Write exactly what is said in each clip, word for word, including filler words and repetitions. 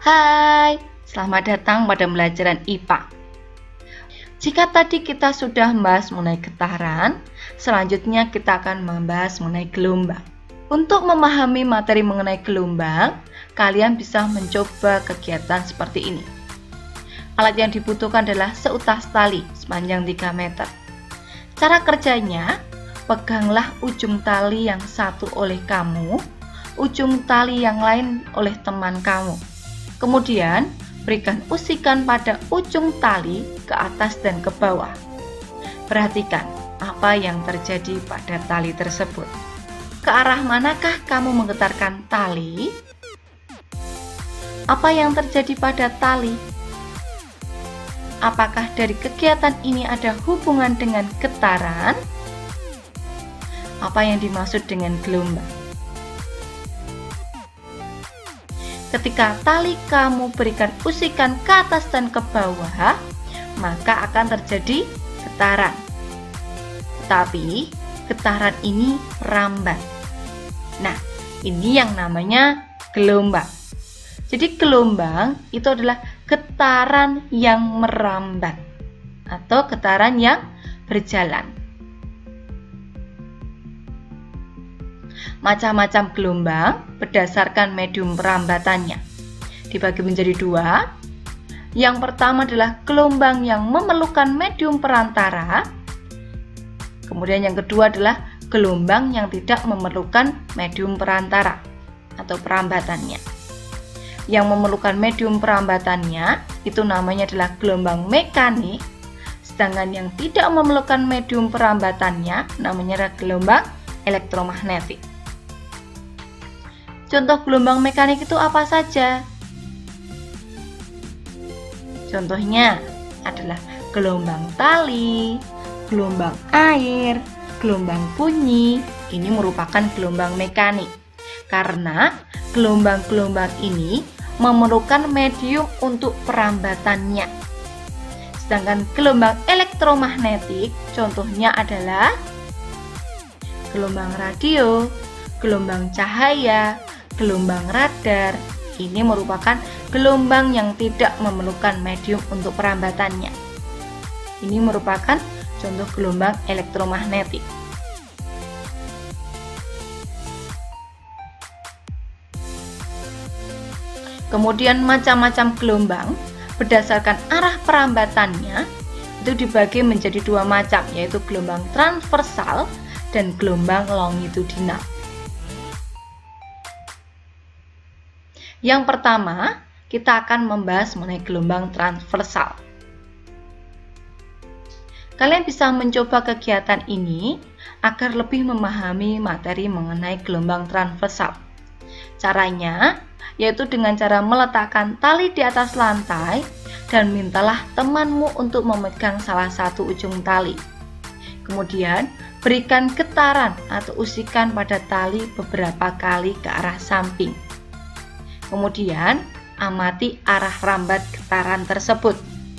Hai, selamat datang pada pembelajaran I P A. Jika tadi kita sudah membahas mengenai getaran, selanjutnya kita akan membahas mengenai gelombang. Untuk memahami materi mengenai gelombang, kalian bisa mencoba kegiatan seperti ini. Alat yang dibutuhkan adalah seutas tali sepanjang tiga meter. Cara kerjanya, peganglah ujung tali yang satu oleh kamu, ujung tali yang lain oleh teman kamu. Kemudian, berikan usikan pada ujung tali ke atas dan ke bawah. Perhatikan apa yang terjadi pada tali tersebut. Ke arah manakah kamu menggetarkan tali? Apa yang terjadi pada tali? Apakah dari kegiatan ini ada hubungan dengan getaran? Apa yang dimaksud dengan gelombang? Ketika tali kamu berikan usikan ke atas dan ke bawah, maka akan terjadi getaran. Tetapi getaran ini merambat. Nah, ini yang namanya gelombang. Jadi gelombang itu adalah getaran yang merambat atau getaran yang berjalan. Macam-macam gelombang berdasarkan medium perambatannya. Dibagi menjadi dua. Yang pertama adalah gelombang yang memerlukan medium perantara. Kemudian yang kedua adalah gelombang yang tidak memerlukan medium perantara atau perambatannya. Yang memerlukan medium perambatannya itu namanya adalah gelombang mekanik. Sedangkan yang tidak memerlukan medium perambatannya namanya adalah gelombang elektromagnetik. Contoh gelombang mekanik itu apa saja? Contohnya adalah gelombang tali, gelombang air, gelombang bunyi. Ini merupakan gelombang mekanik. Karena gelombang-gelombang ini memerlukan medium untuk perambatannya. Sedangkan gelombang elektromagnetik contohnya adalah gelombang radio, gelombang cahaya, gelombang radar. Ini merupakan gelombang yang tidak memerlukan medium untuk perambatannya. Ini merupakan contoh gelombang elektromagnetik. Kemudian macam-macam gelombang berdasarkan arah perambatannya itu dibagi menjadi dua macam, yaitu gelombang transversal dan gelombang longitudinal. Yang pertama, kita akan membahas mengenai gelombang transversal. Kalian bisa mencoba kegiatan ini agar lebih memahami materi mengenai gelombang transversal. Caranya, yaitu dengan cara meletakkan tali di atas lantai dan mintalah temanmu untuk memegang salah satu ujung tali. Kemudian, berikan getaran atau usikan pada tali beberapa kali ke arah samping. Kemudian, amati arah rambat getaran tersebut.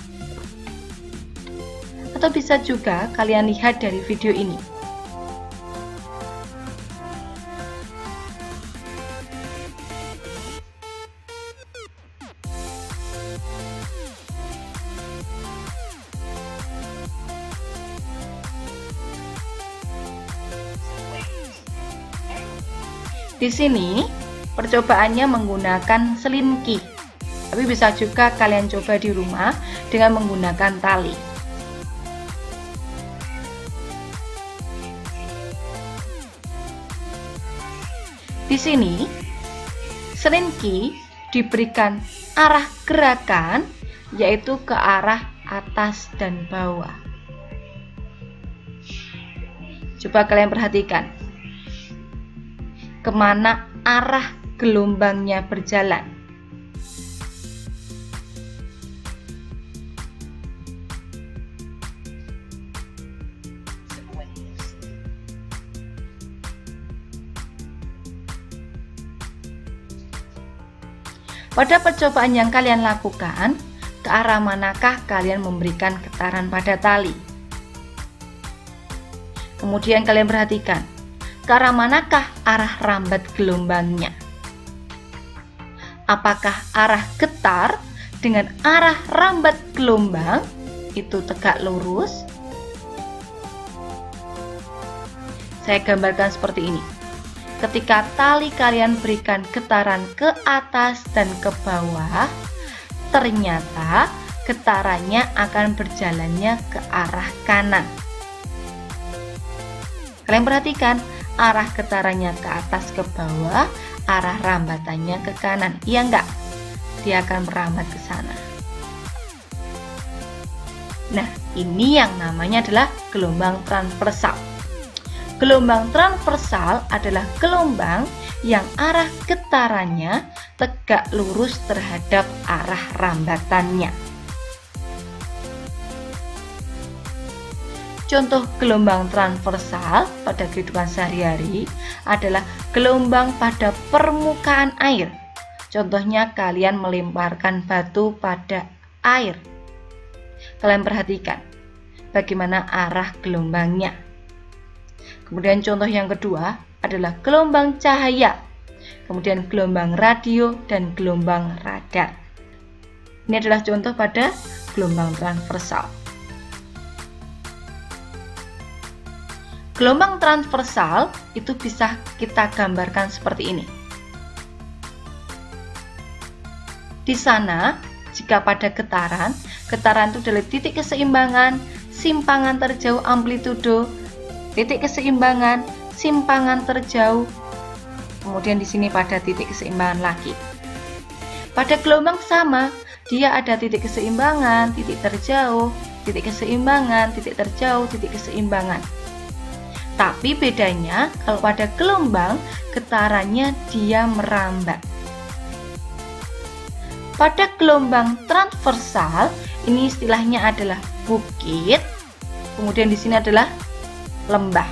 Atau bisa juga kalian lihat dari video ini. Di sini percobaannya menggunakan selinki, tapi bisa juga kalian coba di rumah dengan menggunakan tali. Di sini selinki diberikan arah gerakan, yaitu ke arah atas dan bawah. Coba kalian perhatikan kemana arah gelombangnya berjalan. Pada percobaan yang kalian lakukan, ke arah manakah kalian memberikan getaran pada tali? Kemudian kalian perhatikan, ke arah manakah arah rambat gelombangnya? Apakah arah getar dengan arah rambat gelombang itu tegak lurus? Saya gambarkan seperti ini. Ketika tali kalian berikan getaran ke atas dan ke bawah, ternyata getarannya akan berjalannya ke arah kanan. Kalian perhatikan, arah getarannya ke atas ke bawah, arah rambatannya ke kanan. Iya enggak? Dia akan merambat ke sana. Nah, ini yang namanya adalah gelombang transversal. Gelombang transversal adalah gelombang yang arah getarannya tegak lurus terhadap arah rambatannya. Contoh gelombang transversal pada kehidupan sehari-hari adalah gelombang pada permukaan air. Contohnya kalian melemparkan batu pada air. Kalian perhatikan bagaimana arah gelombangnya. Kemudian contoh yang kedua adalah gelombang cahaya, kemudian gelombang radio dan gelombang radar. Ini adalah contoh pada gelombang transversal. Gelombang transversal itu bisa kita gambarkan seperti ini. Di sana, jika pada getaran, getaran itu adalah titik keseimbangan, simpangan terjauh amplitudo, titik keseimbangan, simpangan terjauh, kemudian di sini pada titik keseimbangan lagi. Pada gelombang sama, dia ada titik keseimbangan, titik terjauh, titik keseimbangan, titik terjauh, titik keseimbangan. Tapi bedanya kalau pada gelombang, getarannya dia merambat. Pada gelombang transversal, ini istilahnya adalah bukit, kemudian di sini adalah lembah.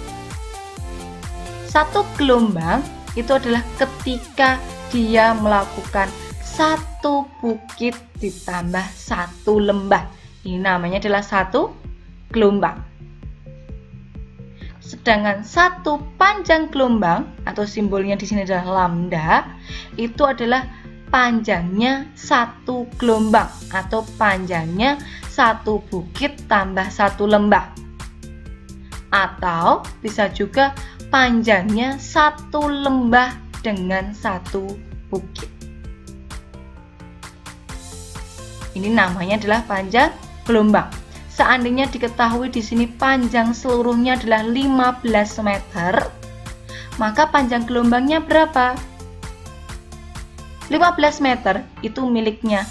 Satu gelombang itu adalah ketika dia melakukan satu bukit ditambah satu lembah. Ini namanya adalah satu gelombang. Sedangkan satu panjang gelombang atau simbolnya di sini adalah lambda, itu adalah panjangnya satu gelombang atau panjangnya satu bukit tambah satu lembah. Atau bisa juga panjangnya satu lembah dengan satu bukit. Ini namanya adalah panjang gelombang. Seandainya diketahui di sini panjang seluruhnya adalah lima belas meter, maka panjang gelombangnya berapa? lima belas meter itu miliknya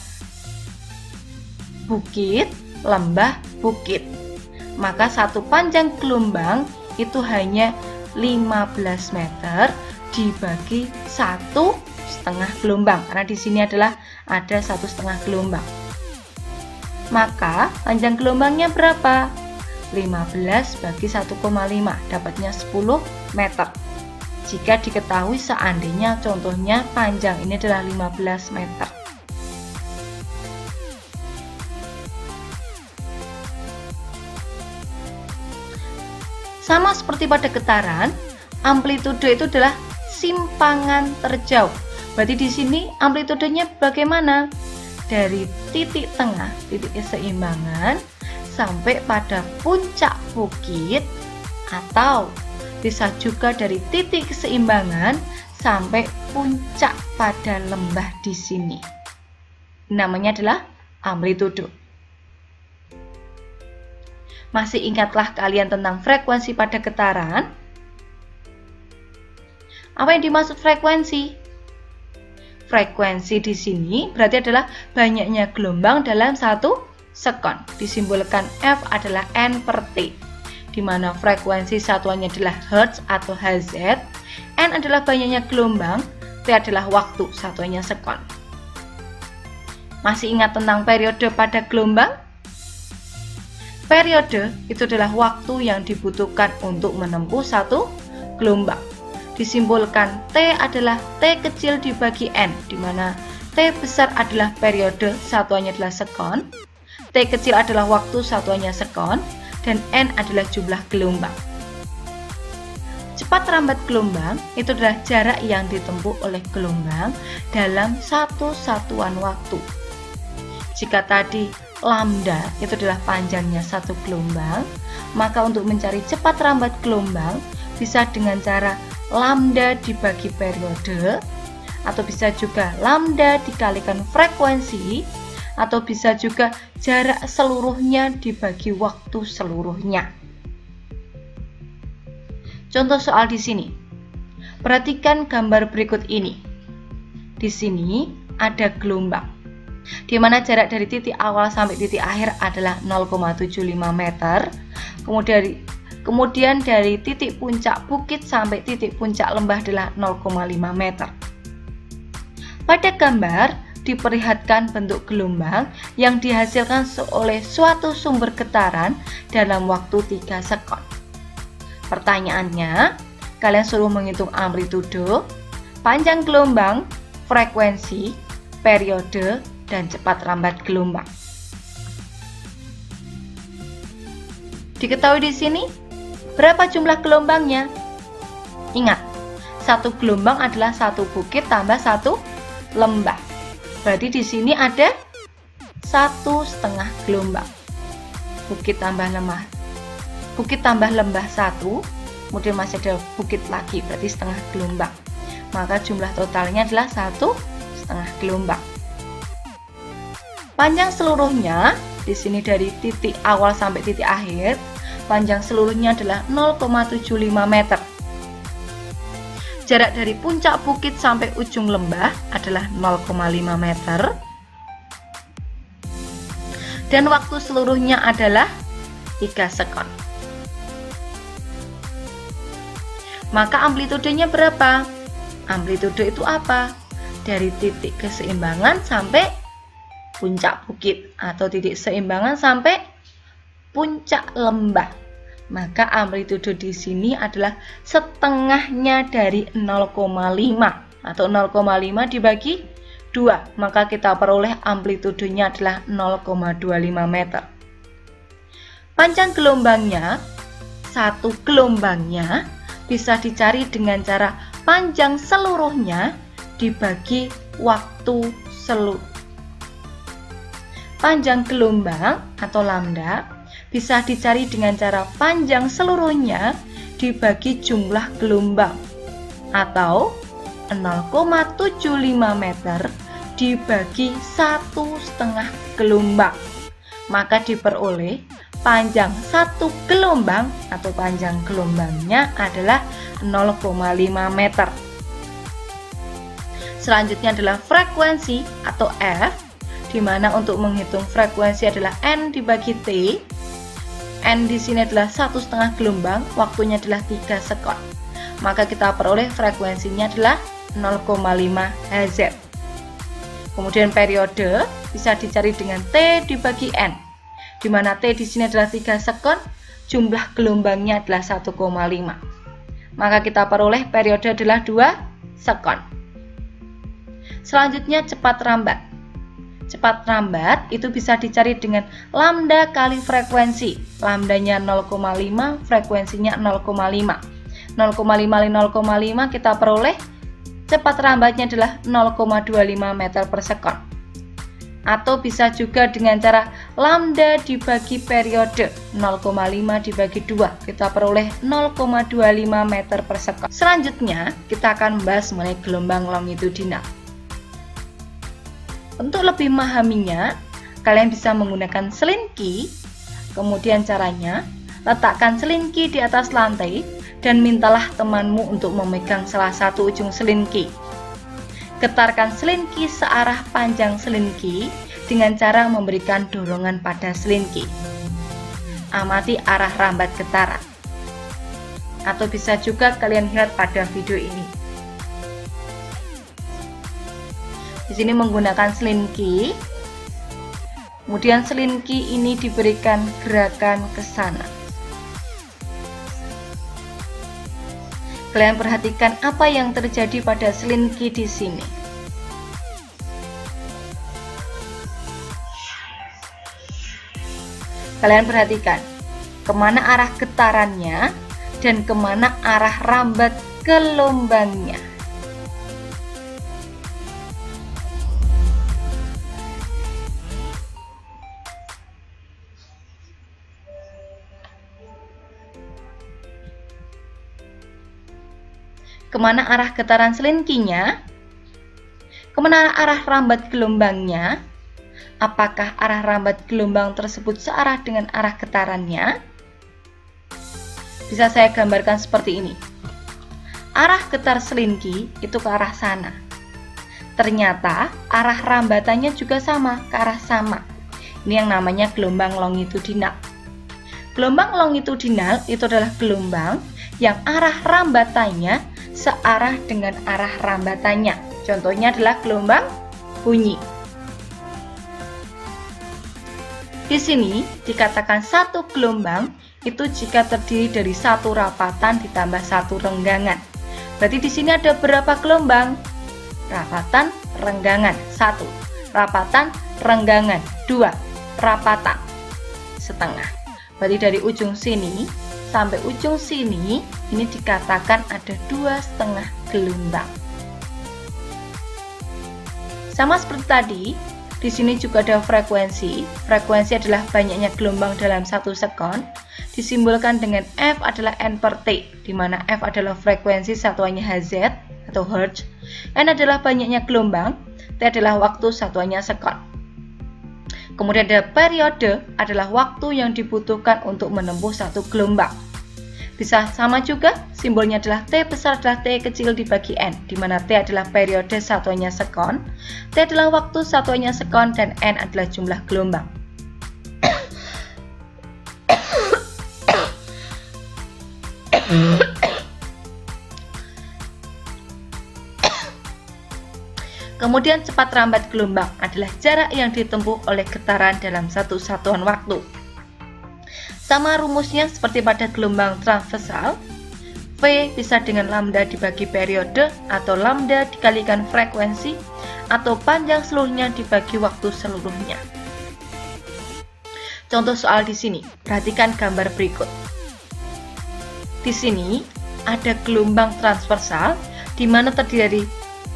bukit, lembah, bukit. Maka satu panjang gelombang itu hanya lima belas meter dibagi satu setengah gelombang, karena di sini adalah ada satu setengah gelombang. Maka panjang gelombangnya berapa? lima belas bagi satu koma lima, dapatnya sepuluh meter. Jika diketahui seandainya contohnya panjang ini adalah lima belas meter. Sama seperti pada getaran, amplitudo itu adalah simpangan terjauh. Berarti di sini amplitudenya bagaimana? Dari titik tengah, titik keseimbangan, sampai pada puncak bukit, atau bisa juga dari titik keseimbangan sampai puncak pada lembah di sini. Namanya adalah amplitudo. Masih ingatlah kalian tentang frekuensi pada getaran? Apa yang dimaksud frekuensi? Frekuensi di sini berarti adalah banyaknya gelombang dalam satu sekon. Disimbolkan F adalah N per T, di mana frekuensi satuannya adalah Hertz atau H Z, N adalah banyaknya gelombang, T adalah waktu, satuannya sekon. Masih ingat tentang periode pada gelombang? Periode itu adalah waktu yang dibutuhkan untuk menempuh satu gelombang. Disimbolkan T adalah T kecil dibagi N, di mana T besar adalah periode, satuannya adalah sekon, T kecil adalah waktu, satuannya sekon, dan N adalah jumlah gelombang. Cepat rambat gelombang itu adalah jarak yang ditempuh oleh gelombang dalam satu satuan waktu. Jika tadi lambda itu adalah panjangnya satu gelombang, maka untuk mencari cepat rambat gelombang bisa dengan cara lambda dibagi periode, atau bisa juga lambda dikalikan frekuensi, atau bisa juga jarak seluruhnya dibagi waktu seluruhnya. Contoh soal di sini. Perhatikan gambar berikut ini. Di sini ada gelombang, di mana jarak dari titik awal sampai titik akhir adalah nol koma tujuh lima meter. Kemudian dari, kemudian dari titik puncak bukit sampai titik puncak lembah adalah nol koma lima meter. Pada gambar diperlihatkan bentuk gelombang yang dihasilkan oleh suatu sumber getaran dalam waktu tiga sekon. Pertanyaannya, kalian suruh menghitung amplitudo, panjang gelombang, frekuensi, periode, dan cepat rambat gelombang. Diketahui di sini berapa jumlah gelombangnya? Ingat, satu gelombang adalah satu bukit tambah satu lembah. Berarti di sini ada satu setengah gelombang. Bukit tambah lembah, bukit tambah lembah satu, kemudian masih ada bukit lagi, berarti setengah gelombang. Maka jumlah totalnya adalah satu setengah gelombang. Panjang seluruhnya di sini dari titik awal sampai titik akhir, panjang seluruhnya adalah nol koma tujuh lima meter. Jarak dari puncak bukit sampai ujung lembah adalah nol koma lima meter. Dan waktu seluruhnya adalah tiga sekon. Maka amplitudenya berapa? Amplitudo itu apa? Dari titik keseimbangan sampai puncak bukit, atau titik seimbangan sampai puncak lembah. Maka amplitudo di sini adalah setengahnya dari nol koma lima, atau nol koma lima dibagi dua, maka kita peroleh amplitudonya adalah nol koma dua lima meter. Panjang gelombangnya, satu gelombangnya bisa dicari dengan cara panjang seluruhnya dibagi waktu seluruh. Panjang gelombang atau lambda bisa dicari dengan cara panjang seluruhnya dibagi jumlah gelombang, atau nol koma tujuh lima meter dibagi satu setengah gelombang. Maka diperoleh panjang satu gelombang atau panjang gelombangnya adalah nol koma lima meter. Selanjutnya adalah frekuensi atau F, di mana untuk menghitung frekuensi adalah N dibagi T. N di sini adalah satu setengah gelombang, waktunya adalah tiga sekon. Maka kita peroleh frekuensinya adalah nol koma lima Hz. Kemudian periode bisa dicari dengan T dibagi N, di mana T di sini adalah tiga sekon, jumlah gelombangnya adalah satu koma lima. Maka kita peroleh periode adalah dua sekon. Selanjutnya cepat rambat. Cepat rambat itu bisa dicari dengan lambda kali frekuensi. Lambdanya nol koma lima, frekuensinya nol koma lima. nol koma lima kali nol koma lima kita peroleh cepat rambatnya adalah nol koma dua lima meter per sekon. Atau bisa juga dengan cara lambda dibagi periode, nol koma lima dibagi dua, kita peroleh nol koma dua lima meter per sekon. Selanjutnya kita akan membahas mengenai gelombang longitudinal. Untuk lebih memahaminya, kalian bisa menggunakan selinki. Kemudian caranya, letakkan selinki di atas lantai dan mintalah temanmu untuk memegang salah satu ujung selinki. Getarkan selinki searah panjang selinki dengan cara memberikan dorongan pada selinki. Amati arah rambat getaran. Atau bisa juga kalian lihat pada video ini. Di sini menggunakan selinki. Kemudian selinki ini diberikan gerakan ke sana. Kalian perhatikan apa yang terjadi pada selinki di sini. Kalian perhatikan kemana arah getarannya dan kemana arah rambat gelombangnya. Kemana arah getaran selinkinya? Kemana arah rambat gelombangnya? Apakah arah rambat gelombang tersebut searah dengan arah getarannya? Bisa saya gambarkan seperti ini. Arah getar selinki itu ke arah sana. Ternyata arah rambatannya juga sama, ke arah sama. Ini yang namanya gelombang longitudinal. Gelombang longitudinal itu adalah gelombang yang arah rambatannya searah dengan arah rambatannya. Contohnya adalah gelombang bunyi. Di sini dikatakan satu gelombang itu jika terdiri dari satu rapatan ditambah satu renggangan. Berarti di sini ada berapa gelombang? Rapatan, renggangan. Satu. Rapatan, renggangan. Dua. Rapatan. Setengah. Berarti dari ujung sini sampai ujung sini ini dikatakan ada dua setengah gelombang. Sama seperti tadi. Di sini juga ada frekuensi. Frekuensi adalah banyaknya gelombang dalam satu sekon. Disimbolkan dengan F adalah N per T, di mana F adalah frekuensi satuannya Hz atau Hertz. N adalah banyaknya gelombang. T adalah waktu satuannya sekon. Kemudian ada periode adalah waktu yang dibutuhkan untuk menempuh satu gelombang. Bisa sama juga, simbolnya adalah T besar adalah T kecil dibagi N, di mana T adalah periode satuannya sekon, T adalah waktu satuannya sekon, dan N adalah jumlah gelombang. Kemudian cepat rambat gelombang adalah jarak yang ditempuh oleh getaran dalam satu satuan waktu. Sama rumusnya seperti pada gelombang transversal, V bisa dengan lambda dibagi periode atau lambda dikalikan frekuensi atau panjang seluruhnya dibagi waktu seluruhnya. Contoh soal di sini, perhatikan gambar berikut. Di sini ada gelombang transversal di mana terdiri dari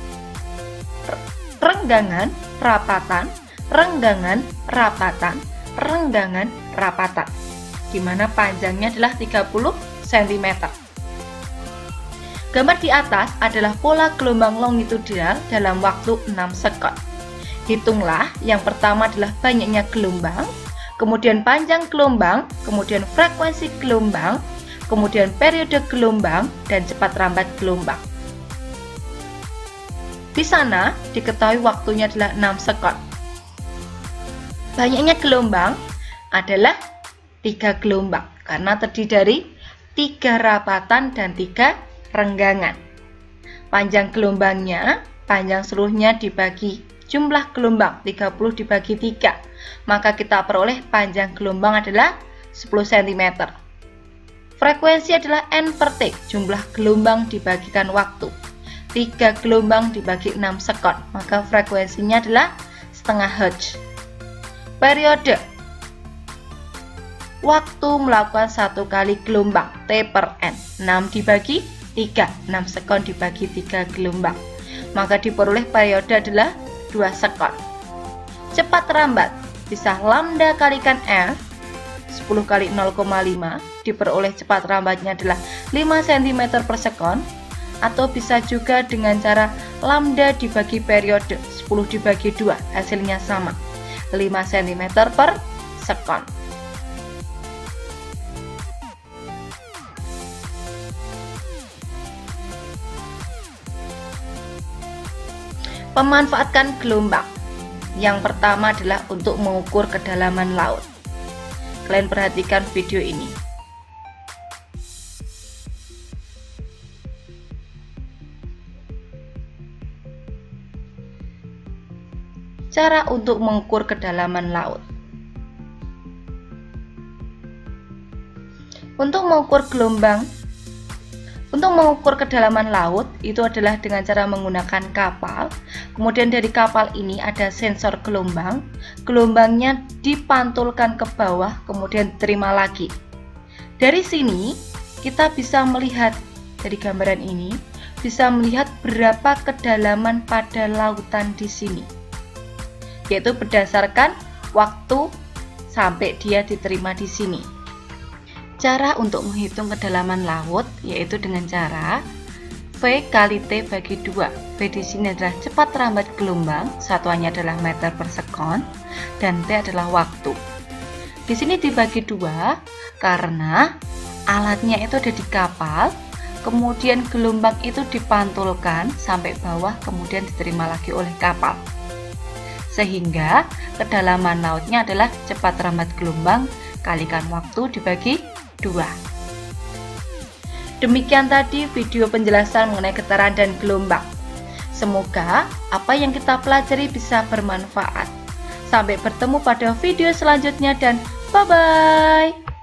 renggangan, rapatan, renggangan, rapatan, renggangan, rapatan, di mana panjangnya adalah tiga puluh sentimeter. Gambar di atas adalah pola gelombang longitudinal dalam waktu enam sekon. Hitunglah, yang pertama adalah banyaknya gelombang, kemudian panjang gelombang, kemudian frekuensi gelombang, kemudian periode gelombang, dan cepat rambat gelombang. Di sana diketahui waktunya adalah enam sekon. Banyaknya gelombang adalah tiga gelombang karena terdiri dari tiga rapatan dan tiga renggangan. Panjang gelombangnya, panjang seluruhnya dibagi jumlah gelombang tiga puluh dibagi tiga, maka kita peroleh panjang gelombang adalah sepuluh sentimeter. Frekuensi adalah N per T, jumlah gelombang dibagikan waktu. tiga gelombang dibagi enam sekon, maka frekuensinya adalah setengah Hertz. Periode, waktu melakukan satu kali gelombang, T per N, enam dibagi tiga, enam sekon dibagi tiga gelombang, maka diperoleh periode adalah dua sekon. Cepat rambat, bisa lambda kalikan F, sepuluh kali nol koma lima, diperoleh cepat rambatnya adalah lima sentimeter per sekon, atau bisa juga dengan cara lambda dibagi periode, sepuluh dibagi dua, hasilnya sama, lima sentimeter per sekon. Pemanfaatkan gelombang. Yang pertama adalah untuk mengukur kedalaman laut. Kalian perhatikan video ini. Cara untuk mengukur kedalaman laut. Untuk mengukur gelombang, untuk mengukur kedalaman laut itu adalah dengan cara menggunakan kapal. Kemudian dari kapal ini ada sensor gelombang. Gelombangnya dipantulkan ke bawah, kemudian diterima lagi. Dari sini kita bisa melihat dari gambaran ini, bisa melihat berapa kedalaman pada lautan di sini, yaitu berdasarkan waktu sampai dia diterima di sini. Cara untuk menghitung kedalaman laut yaitu dengan cara V kali T bagi dua. V di sini adalah cepat rambat gelombang, satuannya adalah meter per sekon, dan T adalah waktu. Di sini dibagi dua karena alatnya itu ada di kapal, kemudian gelombang itu dipantulkan sampai bawah, kemudian diterima lagi oleh kapal. Sehingga kedalaman lautnya adalah cepat rambat gelombang kalikan waktu dibagi dua. Demikian tadi video penjelasan mengenai getaran dan gelombang. Semoga apa yang kita pelajari bisa bermanfaat. Sampai bertemu pada video selanjutnya dan bye-bye.